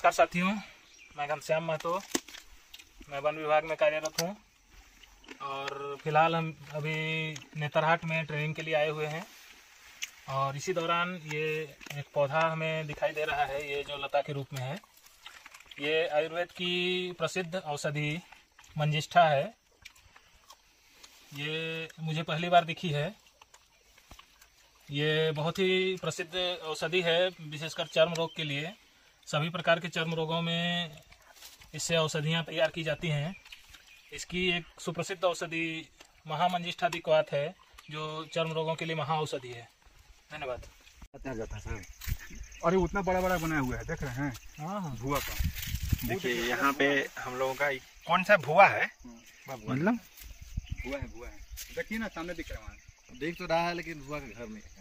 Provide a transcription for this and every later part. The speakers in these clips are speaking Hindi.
नमस्कार साथियों, मैं घनश्याम महतो, मैं वन विभाग में कार्यरत हूँ और फिलहाल हम अभी नेतरहाट में ट्रेनिंग के लिए आए हुए हैं। और इसी दौरान ये एक पौधा हमें दिखाई दे रहा है, ये जो लता के रूप में है। ये आयुर्वेद की प्रसिद्ध औषधि मंजिष्ठा है। ये मुझे पहली बार दिखी है। ये बहुत ही प्रसिद्ध औषधि है, विशेषकर चर्म रोग के लिए। सभी प्रकार के चर्म रोगों में इससे औषधियाँ तैयार की जाती हैं। इसकी एक सुप्रसिद्ध औषधि महामंजिष्ठा दिक्वात है, जो चर्म रोगों के लिए महा औषधि है। धन्यवाद। अरे उतना बड़ा बड़ा बनाया हुआ है, देख रहे हैं? हाँ, भुआ का। देखिए यहाँ पे हम लोगों का कौन सा भुआ है, मतलब भुआ है। देखिए ना, सामने दिख रहा है, देख तो रहा है, लेकिन भुआ के घर में है।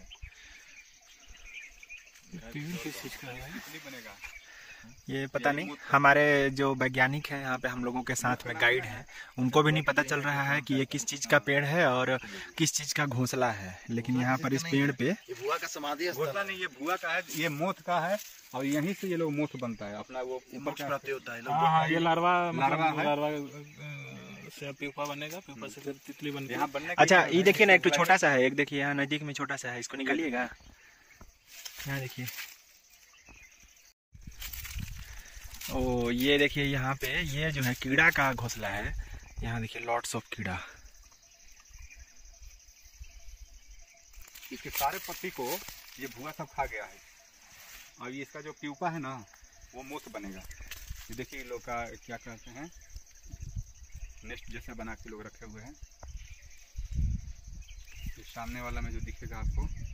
नहीं बनेगा। ये पता नहीं, हमारे जो वैज्ञानिक हैं यहाँ पे हम लोगों के साथ में गाइड हैं, उनको भी नहीं पता चल रहा है कि ये किस चीज़ का पेड़ है और किस चीज़ का घोंसला है। लेकिन यहाँ पर इस पेड़ पे ये भुआ का समाधि घोंसला नहीं, ये भुआ का है, ये मोथ का है और यहीं से ये लोग मोथ बनता है अपना, वो मोक्ष प्राप्ति होता है। हाँ, ये लार्वा है। से प्यूपा बनेगा, प्यूपा से फिर तितली बनेगी। यहाँ बनने अच्छा, ये देखिए ना, एक तो छोटा सा है, एक देखिए यहाँ नजदीक में छोटा सा है, इसको निकालिएगा। यहाँ देखिए, ओ ये देखिए यहाँ पे ये जो है कीड़ा का घोंसला है। यहाँ देखिए लॉट्स ऑफ कीड़ा। इसके सारे पत्ती को ये भुआ सब खा गया है और ये इसका जो प्यूपा है ना, वो मोथ बनेगा। ये देखिए ये लोग का क्या कहते हैं, नेस्ट जैसा बना के लोग रखे हुए हैं। सामने वाला में जो दिखेगा आपको,